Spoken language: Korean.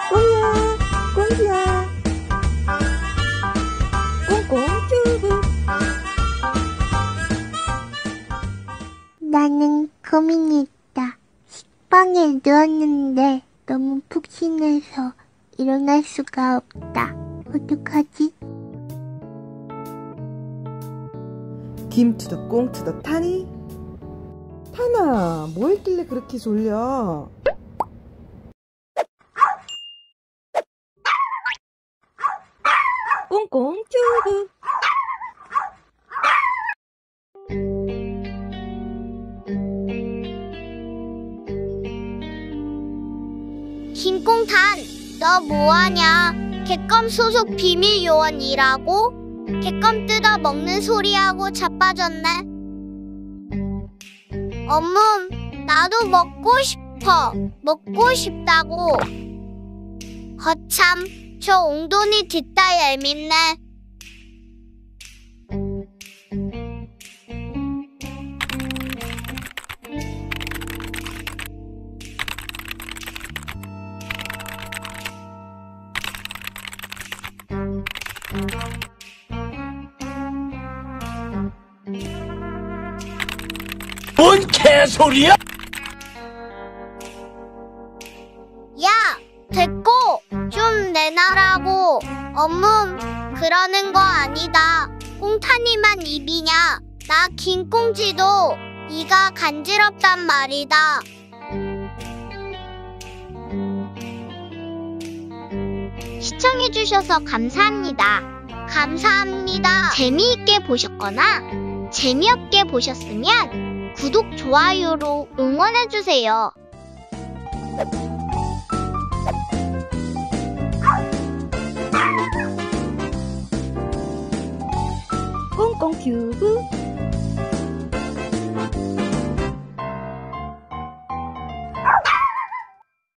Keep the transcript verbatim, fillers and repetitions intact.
꽁이야, 꽁지야. 꽁꽁 튜브. 나는 고민이 있다. 식빵에 누웠는데 너무 푹신해서 일어날 수가 없다. 어떡하지? 김투더 꽁투더 타니? 타나, 뭐 했길래 그렇게 졸려? 꽁꽁 튜브. 김꽁탄, 너 뭐하냐? 객검 소속 비밀 요원이라고? 객검 뜯어 먹는 소리하고 자빠졌네. 엄문, 나도 먹고 싶어. 먹고 싶다고. 허참, 저 옹돈이 뒷다 얄밉네. 뭔 개소리야? 야, 됐고 좀 내놔라고. 엄문, 그러는 거 아니다. 꽁타니만 입이냐? 나 김꽁지도 이가 간지럽단 말이다. 시청해주셔서 감사합니다. 감사합니다. 재미있게 보셨거나 재미없게 보셨으면 구독, 좋아요로 응원해주세요. 꽁꽁 튜브.